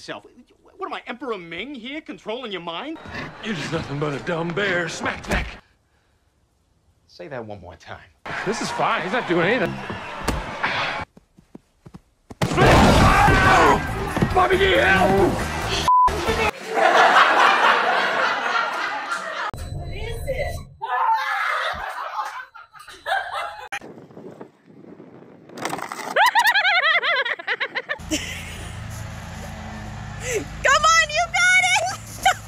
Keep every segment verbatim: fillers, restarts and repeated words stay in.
yourself. What am I, Emperor Ming here, controlling your mind? You're just nothing but a dumb bear. Smack, smack. Say that one more time. This is fine. He's not doing anything. Bobby, get help! What is it? Come on, you got it!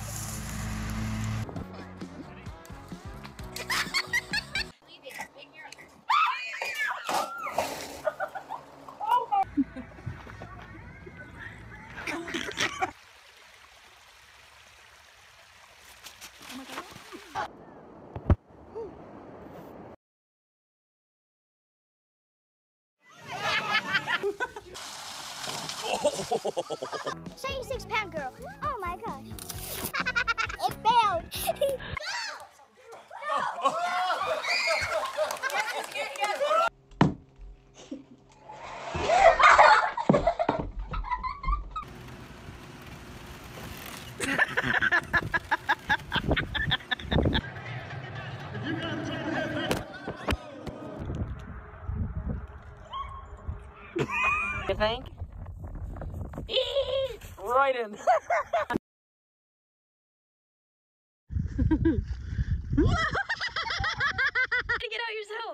Shiny six pound girl. Oh my gosh. It failed. You think? Right in. Get out yourself.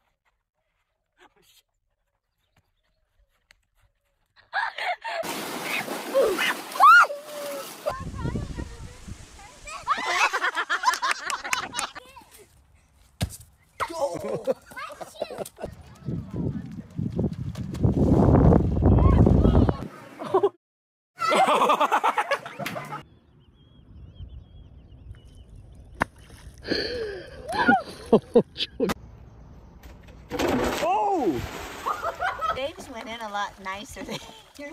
Oh! Dave's went in a lot nicer than yours.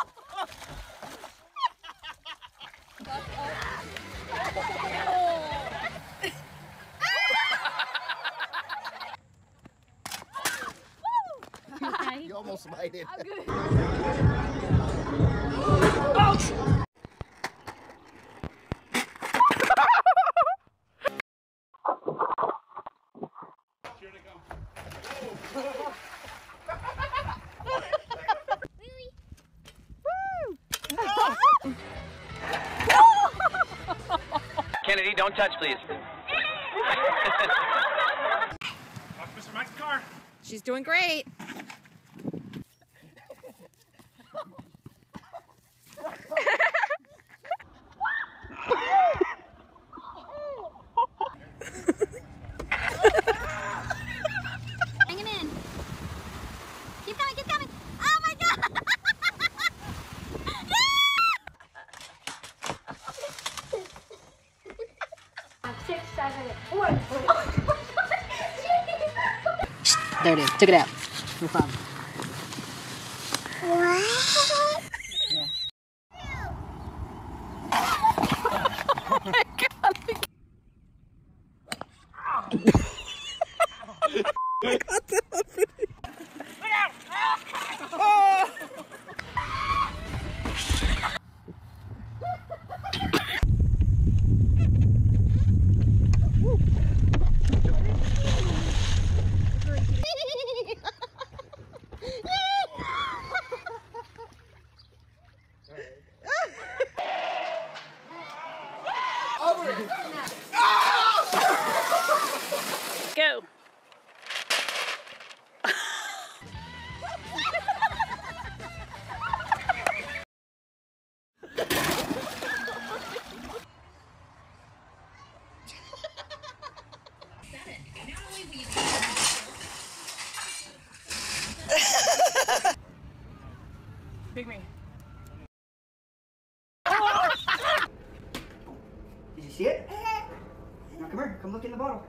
You almost made it. I'm good. Kennedy, don't touch, please. Mister Mike's car. She's doing great. Bring him in. Keep coming, keep coming. Oh my god! Six, seven, one. There it is. Took it out. No problem. What? Go. Pick me. Did you see it? Now come here, come look in the bottle.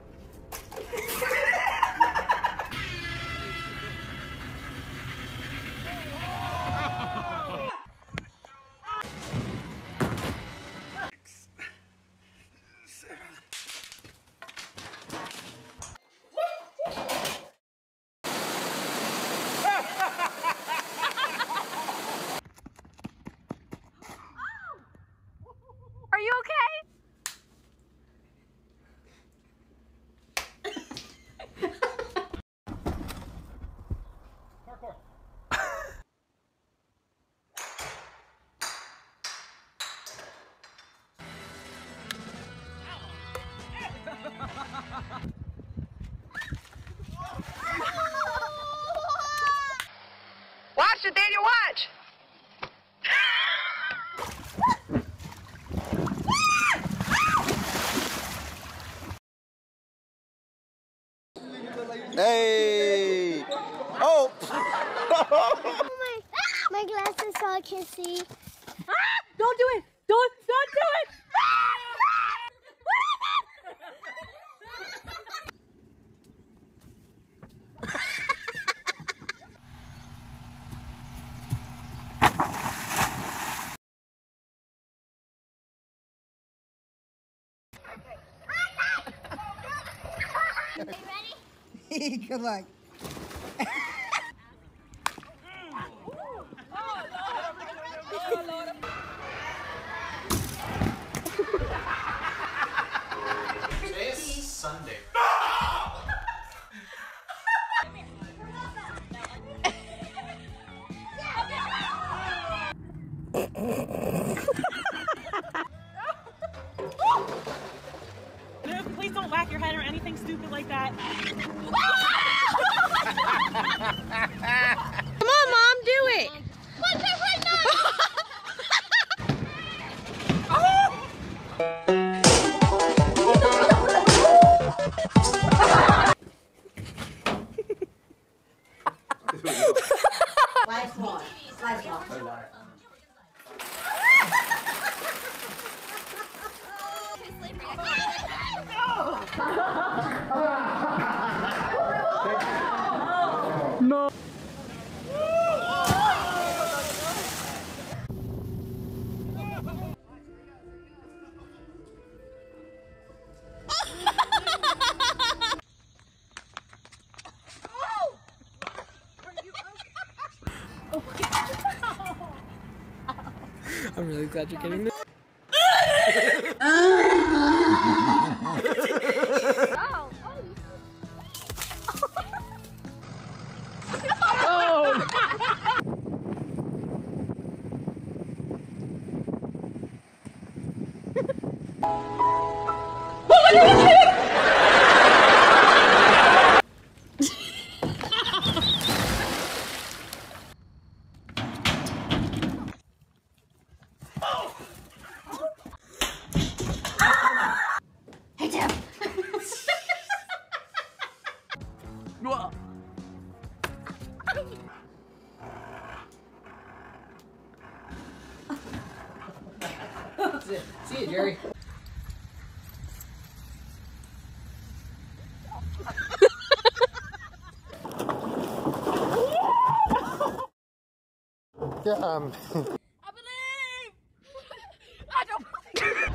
Hey! Oh! Oh my, my glasses so I can see. Ah! Don't do it! Don't, don't do it! Are you ready? Good luck. Today is Sunday. Luke, please don't whack your head or anything stupid like that. Come on, Mom, do it. What's it right now? Last one. Last one. I'm really glad you're getting this. Hey, Tim. See you, Jerry. Yeah, um. I believe! I don't believe!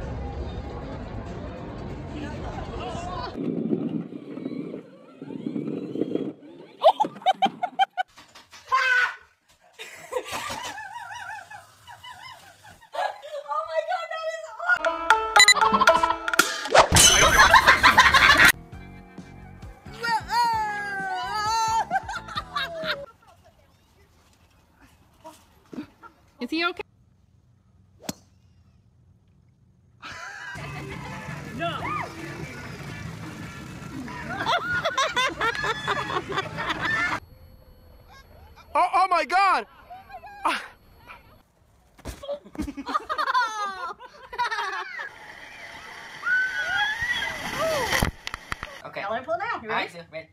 Is he okay? No! Oh, oh my God! Okay. Now let me pull down. You All ready? right, so, ready.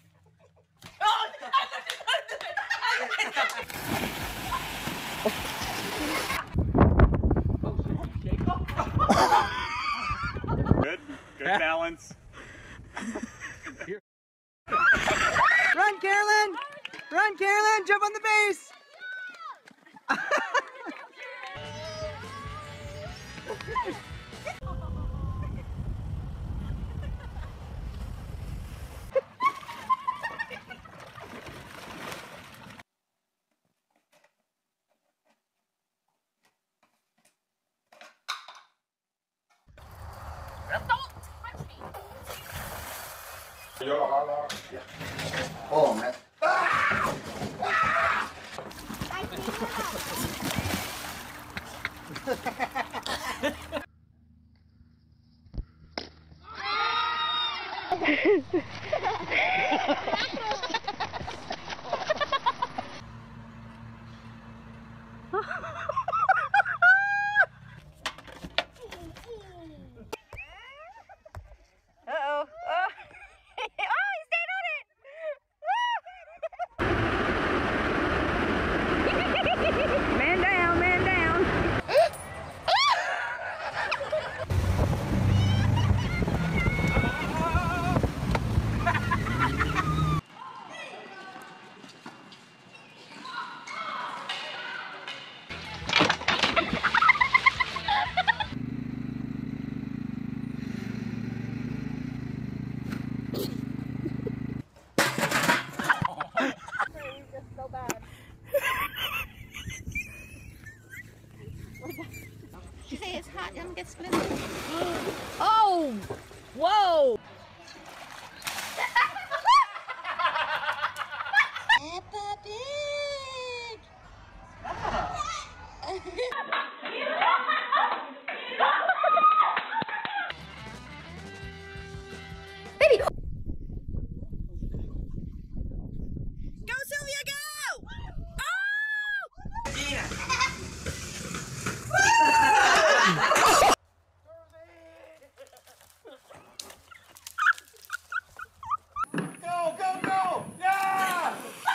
Good. Good balance. Run, Carolyn! Run, Carolyn! Jump on the base! Oh, man. Uh-oh. Oh. Oh, he stayed on it. Hey, it's hot. I'm gonna get split. Oh! Whoa! Peppa Pig. Baby. Go, Sylvia, go! Go, go, go! Yeah!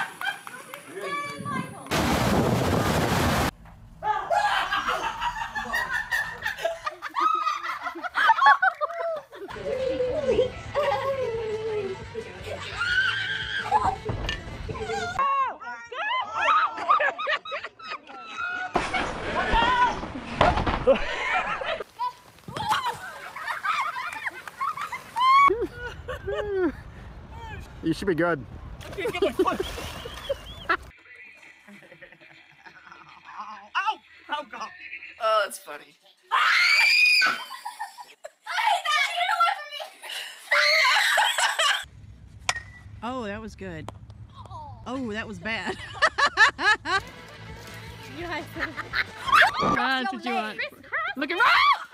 You should be good. Ow! Ow, God! Oh, that's funny. Oh, that was good. Oh, that was bad. That's what you want. Look at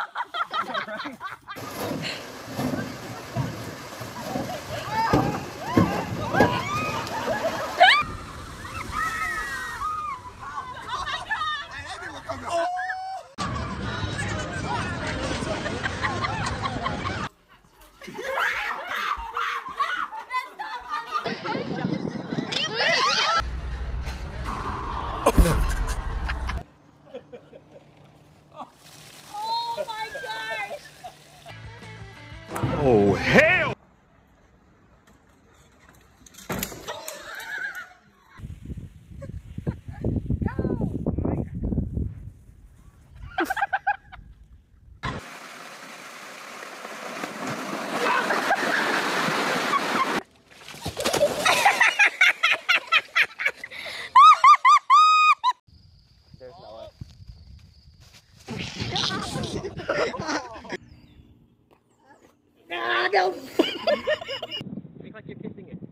Oh, hell! Make like you're kissing it.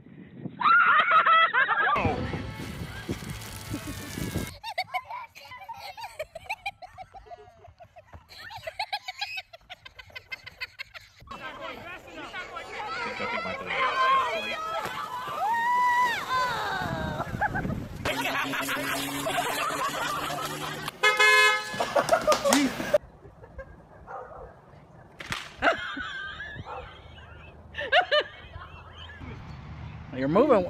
You're moving.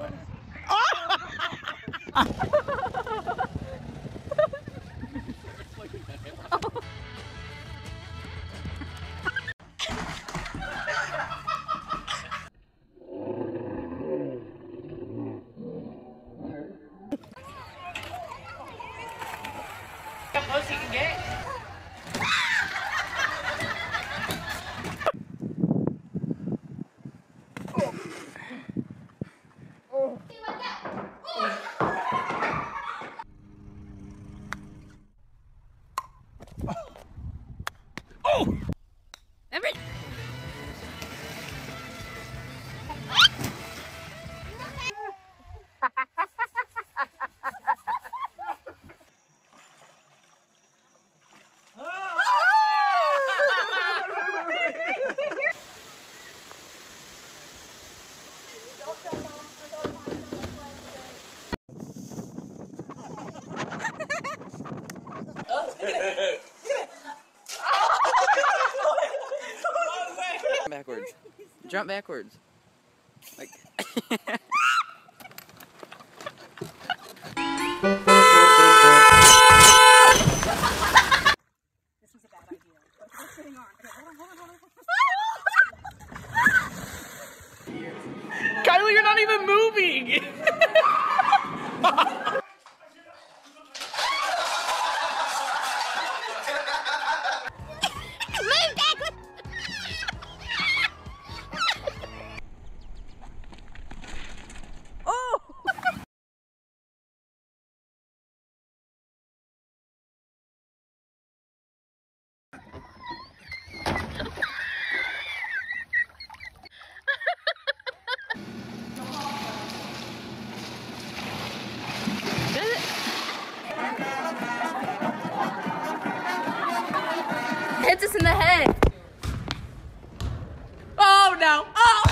How close you can get? Every backwards. Jump backwards. Like Kylie, you're not even moving! Hits us in the head. Oh no. Oh!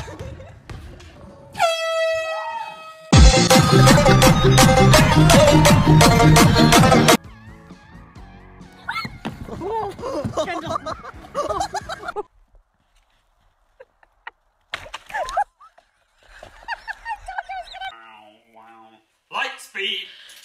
Light speed.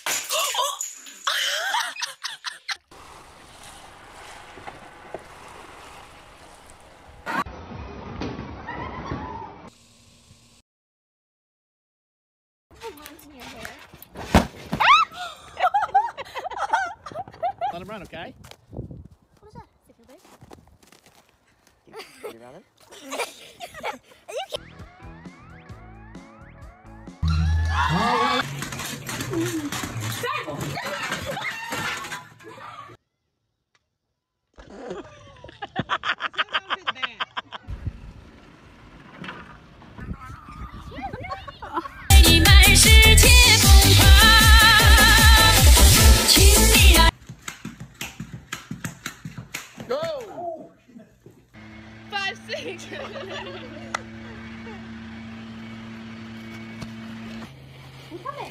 Let him run, okay? What is that? Is it You got it? Go! Five, six. I'm coming.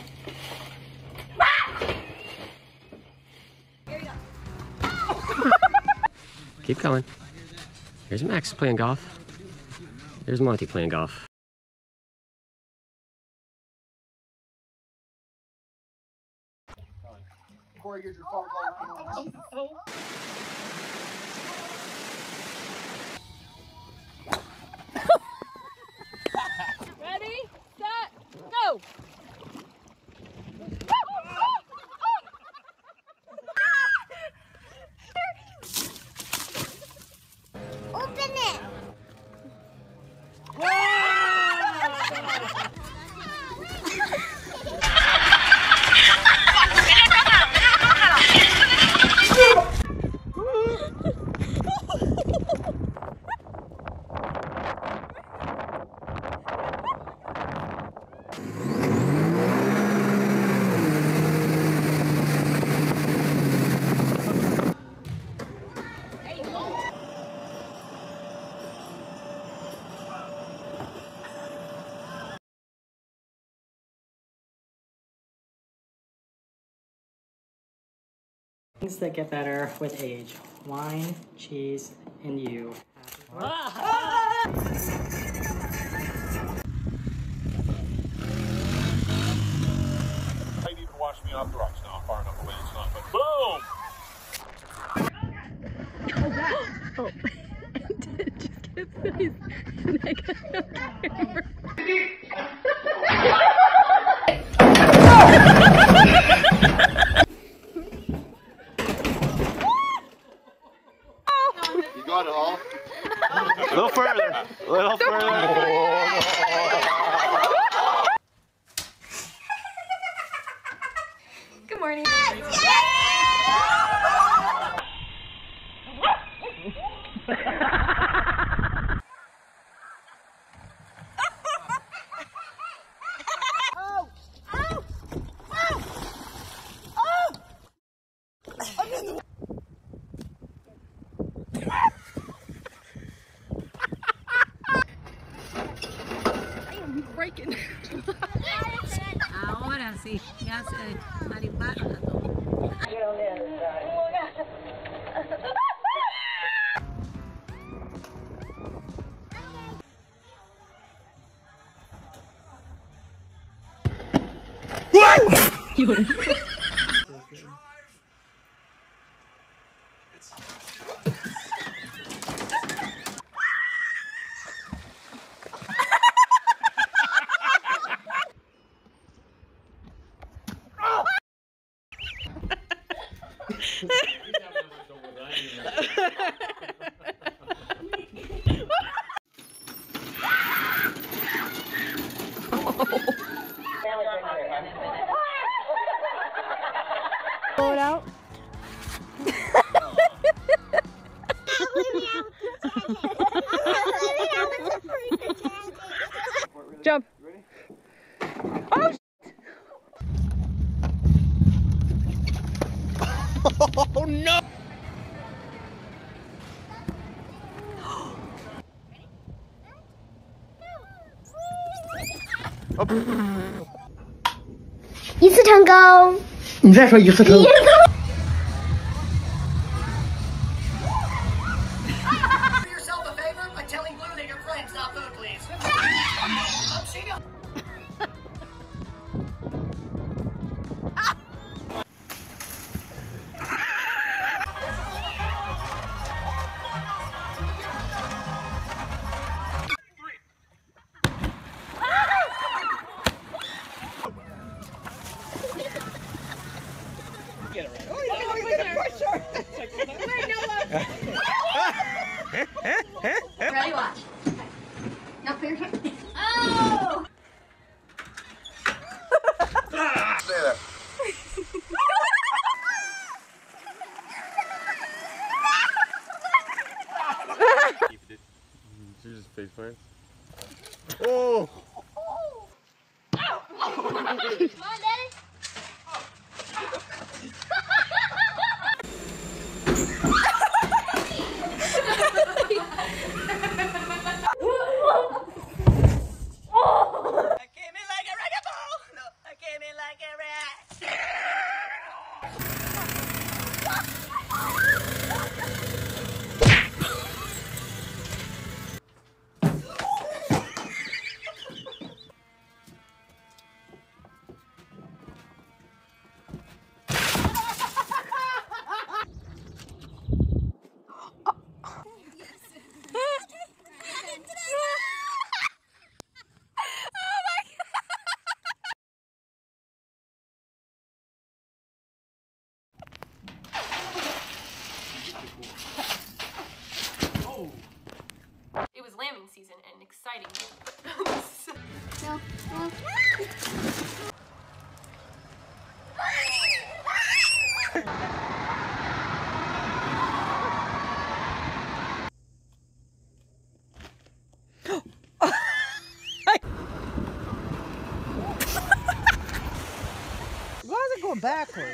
Keep going. Here's Max playing golf. Here's Monty playing golf. Corey, here's your phone call. Ready, set, go! Open it. Things that get better with age. Wine, cheese, and you. Might even wash me off the rocks now. Far enough away it's not, but boom! Oh. Just get face. And I got no camera. You got it all? A little further. A little further. Good morning. Breaking. Ahora sí, ya se maripacha todo. Blow it out. Jump. Oh, Oh no! 一次成功。 你再说一次成功。 Ready, watch. Now put your hand. Oh! Stay there. You're just face plant. Oh! Come on, Daddy. It was lambing season and exciting. No, no. Why is it going backwards?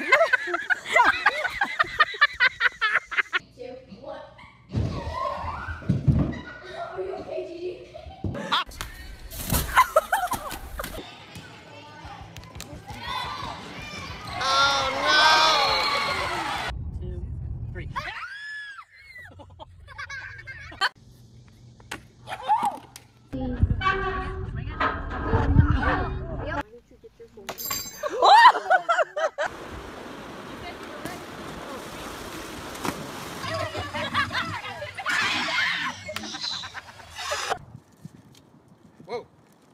Whoa.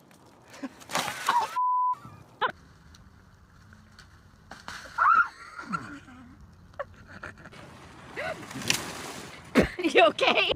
You okay?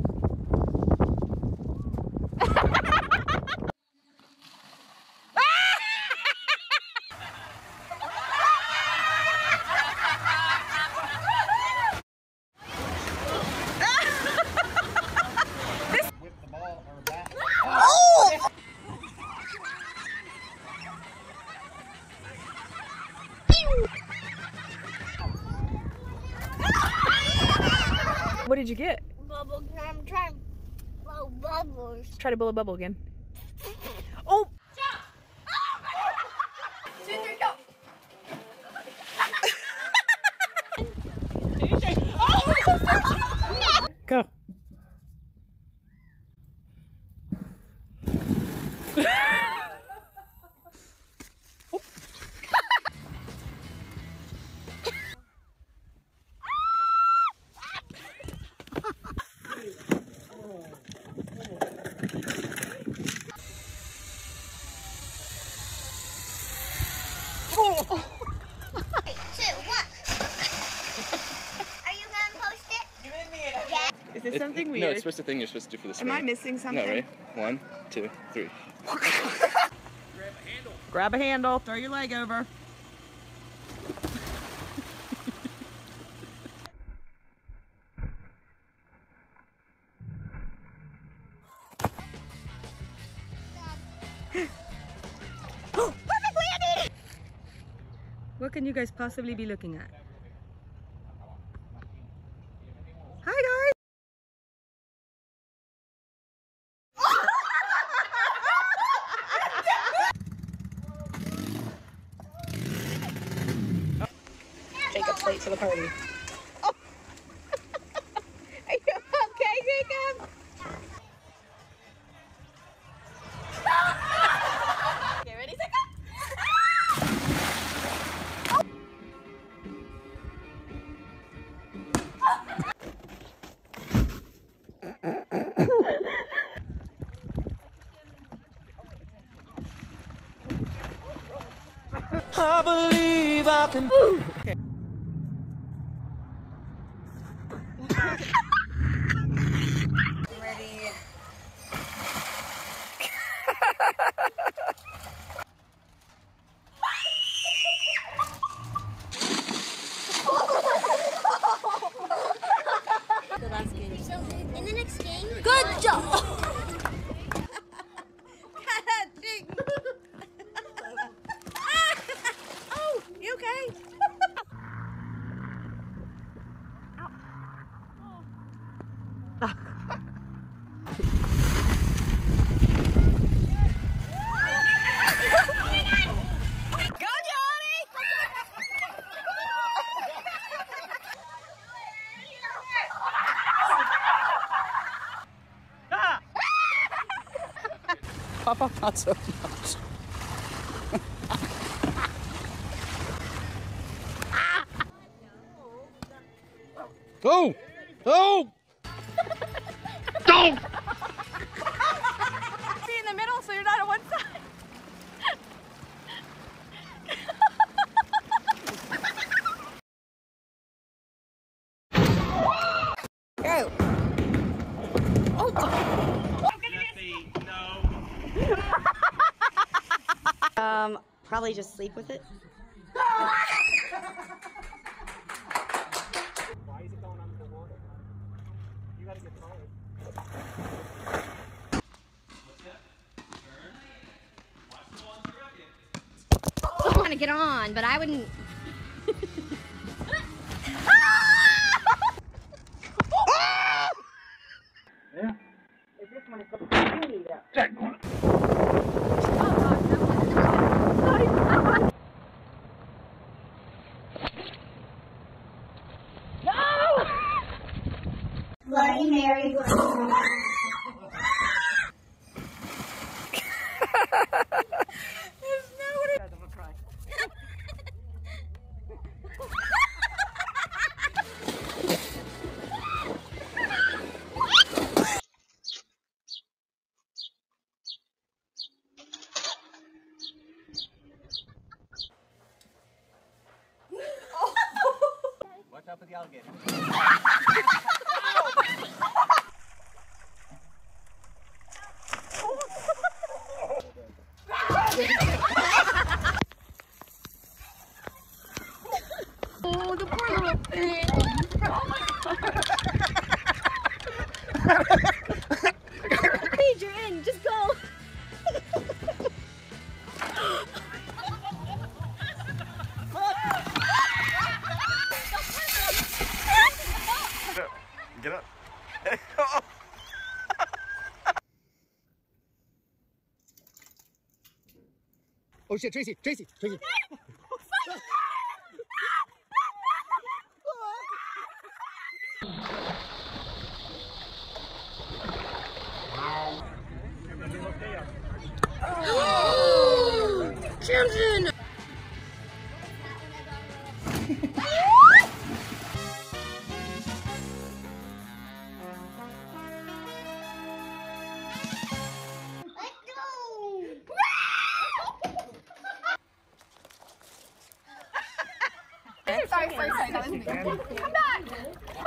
What did you get? Bubble. I'm trying to blow bubbles. Try to blow a bubble again. Oh! Two, three, go. Go. Is this something weird? No, it's supposed to thing you're supposed to do for the spring. Am I missing something? No, right? One, two, three. Grab a handle, throw your leg over. What can you guys possibly be looking at? Hi guys! late to the party. Oh. Are you okay, Jacob? Get ready, set, I believe I can. okay. Ready. The last game. So in the next game. Good job. Oh, you okay? Pop up not so much. Go! Go! Don't! Be in the middle so you're not on one side. Go! Oh! Um, probably just sleep with it. Why is it going under the water? You gotta get taller. I want to get on, but I wouldn't. Yeah. If this one is going to be that. Bloody Mary, Bloody Mary. Watch out for the alligator. Oh, the poor little thing. Paige, you're in. Just go. Get up. Oh shit, Tracy, Tracy, Tracy. Crimson! Sorry, sorry, sorry, that was me. Come back!